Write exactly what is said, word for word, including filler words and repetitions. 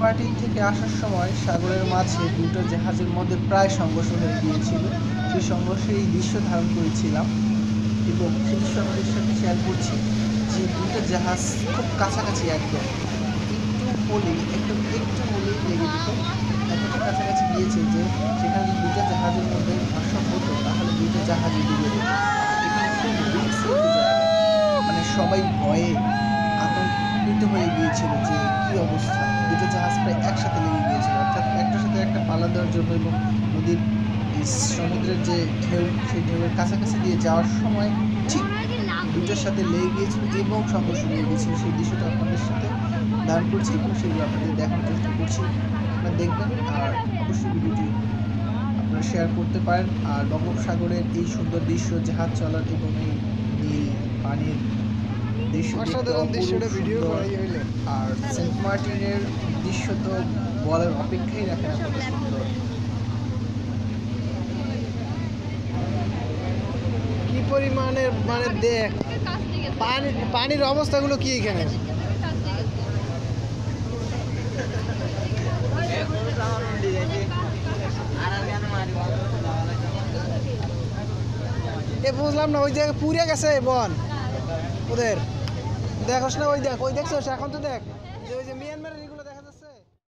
Martin থেকে আসার সময় সাগরের মাঝে দুটো জাহাজের মধ্যে প্রায় সংঘর্ষ হয়ে গিয়েছিল। সেই সংঘর্ষে এই দৃশ্য ধারণ করেছিলাম এবং সেই দৃশ্য আমাদের সাথে শেয়ার করছি যে দুটো জাহাজ খুব কাছাকাছি, একদম একটু হলেই একদম একটু হলেই লেগে যেত, এতটা কাছাকাছি গিয়েছে যে সেখানে যদি দুটো জাহাজের মধ্যে ভারসাম্য হতো তাহলে দুটো জাহাজই ডুবে যেত। এখানে খুব রিস্ক একটা জায়গা, মানে সবাই ভয়ে আতঙ্কিত হয়ে গিয়েছিল যে কী অবস্থা। দুটো জাহাজ প্রায় একসাথে লেগে গিয়েছিল, অর্থাৎ একটার সাথে একটা পাল্লা দেওয়ার জন্য এবং নদীর এই সমুদ্রের যে ঢেউ সেই ঢেউয়ের কাছাকাছি দিয়ে যাওয়ার সময় ঠিক দুটোর সাথে লেগে গিয়েছিল এবং সংঘর্ষ হয়ে গিয়েছিল। সেই দৃশ্যটা আপনাদের সাথে ধারণ করছি এবং সেগুলো আপনাদের দেখানোর চেষ্টা করছি, আপনারা দেখবেন। আর অবশ্যই ভিডিওটি আপনারা শেয়ার করতে পারেন। আর বঙ্গোপসাগরের এই সুন্দর দৃশ্য, জাহাজ চলার এবং এই নীল পানির দৃশ্য দৃশ্যটা ভিডিও আর সেন্ট মার্টিনের দৃশ্য তো বলার অপেক্ষাই রাখে না, কত সুন্দর। কি পরিমাণের মানে দেখ পানি পানির অবস্থাগুলো কি এখানে। এ বুঝলাম না, ওই জায়গায় পুড়ে গেছে বন ওদের, দেখোস না ওই দেখ, ওই দেখছো এখন তো দেখ যে ওই যে মিয়ানমারের এগুলো দেখা